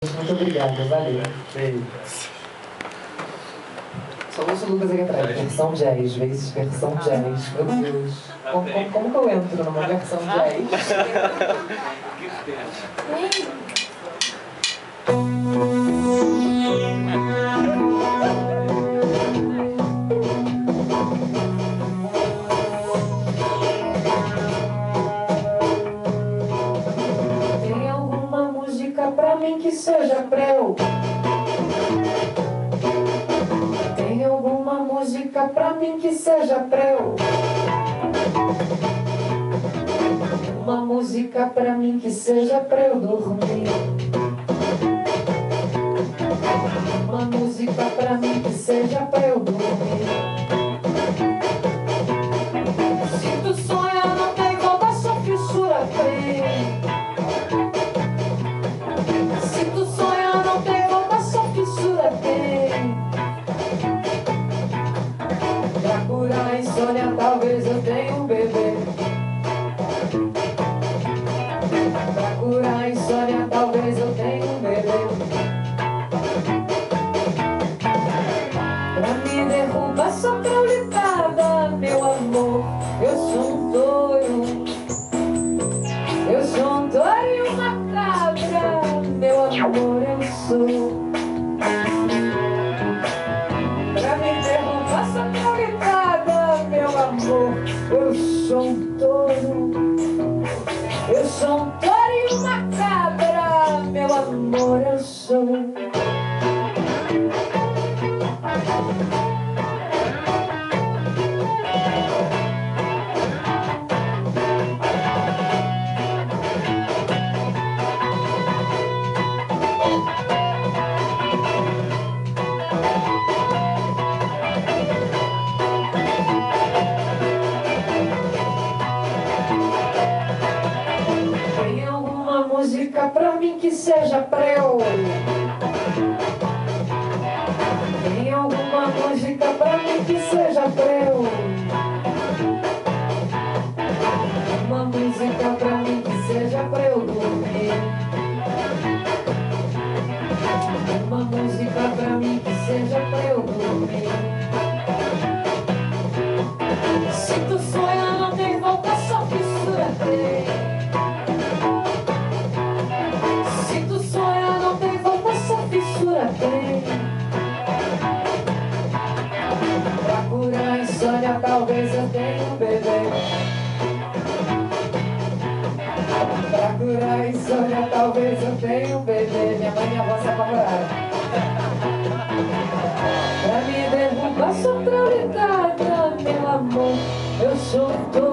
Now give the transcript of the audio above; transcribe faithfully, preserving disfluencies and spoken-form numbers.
Muito obrigada, valeu. Beijo. Só ouço o Lucas aqui atrás. Versão jazz, vezes versão jazz. Meu Deus. Como, como, como que eu entro numa versão jazz? Tem alguma música pra mim que seja pra eu? Tem alguma música pra mim que seja pra eu? Uma música pra mim que seja pra eu dormir. Uma música pra mim que seja pra eu dormir. Se tu sonha não tem volta, só fissura tem. Se tu sonha não tem volta, só fissura tem. Pra curar a insônia talvez eu tenha um bebê. Pra curar a insônia talvez eu tenha um bebê. Pra me derrubar só traulitada, meu amor, eu sou um touro. Eu sou um touro e uma cabra, meu amor, eu sou. Pra me derrubar só traulitada, meu amor, eu sou um touro. Eu sou um touro e uma cabra, meu amor, eu sou. Tem alguma música pra mim que seja pra eu? Tem alguma música pra mim que seja pra eu? Uma música pra mim que seja pra eu dormir. Uma música pra mim que seja pra eu dormir. Se tu sonha não tem volta, só fissura tem. Se tu sonha não tem volta, só fissura tem. Pra curar a insônia talvez eu tenha um bebê. Pra curar a insônia talvez eu tenha um bebê. Minha mãe e minha avó se apavoraram. Pra me derrubar sou traulitada, meu amor, eu sou um touro.